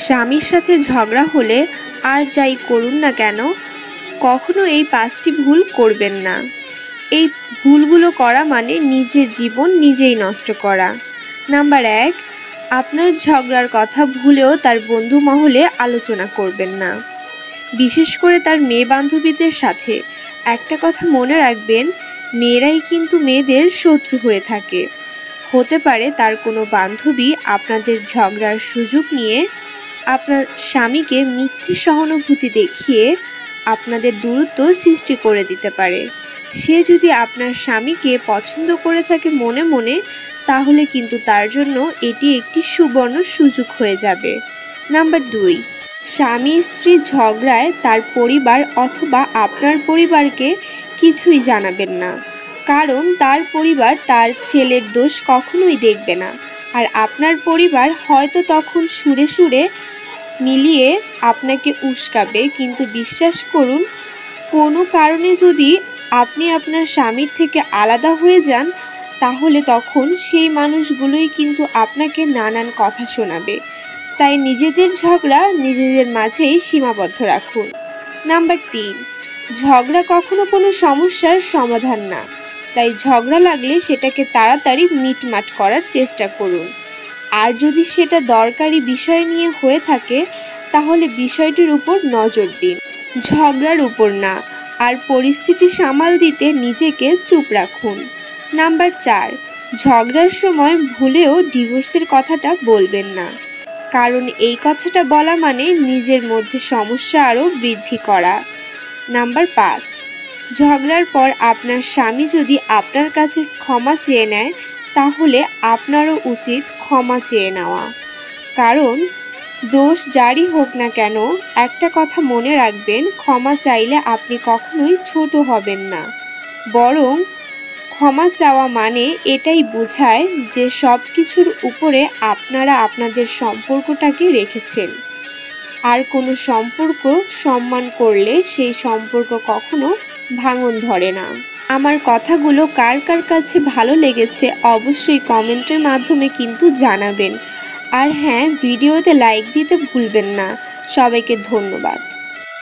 স্বামীর সাথে ঝগড়া হলে আর যাই করুন না কেন কখনো এই 5টি ভুল করবেন না। এই ভুলগুলো করা মানে নিজের জীবন নিজেই নষ্ট করা। নাম্বার 1, আপনার ঝগড়ার কথা ভুলেও তার বন্ধু মহলে আলোচনা করবেন না, বিশেষ করে তার মেয়ে বান্ধবীদের সাথে। একটা কথা মনে রাখবেন, মেয়েরাই কিন্তু মেয়েদের শত্রু হয়ে থাকে। হতে পারে তার কোনো বান্ধবী আপনাদের ঝগড়ার সুযোগ নিয়ে আপনার স্বামীকে মিথ্যে সহানুভূতি দেখিয়ে আপনাদের দূরত্ব সৃষ্টি করে দিতে পারে। সে যদি আপনার স্বামীকে পছন্দ করে থাকে মনে মনে, তাহলে কিন্তু তার জন্য এটি একটি সুবর্ণ সুযোগ হয়ে যাবে। নাম্বার 2, স্বামী স্ত্রীর ঝগড়ায় তার পরিবার অথবা আপনার পরিবারকে কিছুই জানাবেন না, কারণ তার পরিবার তার ছেলের দোষ কখনোই দেখবে না। আর আপনার পরিবার হয়তো তখন সুরে সুরে মিলিয়ে আপনাকে উস্কাবে, কিন্তু বিশ্বাস করুন, কোনো কারণে যদি আপনি আপনার স্বামীর থেকে আলাদা হয়ে যান, তাহলে তখন সেই মানুষগুলোই কিন্তু আপনাকে নানান কথা শোনাবে। তাই নিজেদের ঝগড়া নিজেদের মাঝেই সীমাবদ্ধ রাখুন। নাম্বার 3, ঝগড়া কখনো কোনো সমস্যার সমাধান না, তাই ঝগড়া লাগলে সেটাকে তাড়াতাড়ি মিটমাট করার চেষ্টা করুন। আর যদি সেটা দরকারি বিষয় নিয়ে হয়ে থাকে, তাহলে বিষয়টির উপর নজর দিন, ঝগড়ার উপর না। আর পরিস্থিতি সামাল দিতে নিজেকে চুপ রাখুন। নাম্বার 4, ঝগড়ার সময় ভুলেও ডিভোর্সের কথাটা বলবেন না, কারণ এই কথাটা বলা মানে নিজের মধ্যে সমস্যা আরও বৃদ্ধি করা। নাম্বার 5, ঝগড়ার পর আপনার স্বামী যদি আপনার কাছে ক্ষমা চেয়ে নেয়, তাহলে আপনারও উচিত ক্ষমা চেয়ে নেওয়া। কারণ দোষ যারই হোক না কেন, একটা কথা মনে রাখবেন, ক্ষমা চাইলে আপনি কখনোই ছোট হবেন না, বরং ক্ষমা চাওয়া মানে এটাই বোঝায় যে সব কিছুর উপরে আপনারা আপনাদের সম্পর্কটাকে রেখেছেন। আর কোনো সম্পর্ক সম্মান করলে সেই সম্পর্ক কখনো ভাঙন ধরে না। আমার কথাগুলো কার কার কাছে ভালো লেগেছে অবশ্যই কমেন্টের মাধ্যমে কিন্তু জানাবেন। আর হ্যাঁ, ভিডিওতে লাইক দিতে ভুলবেন না। সবাইকে ধন্যবাদ।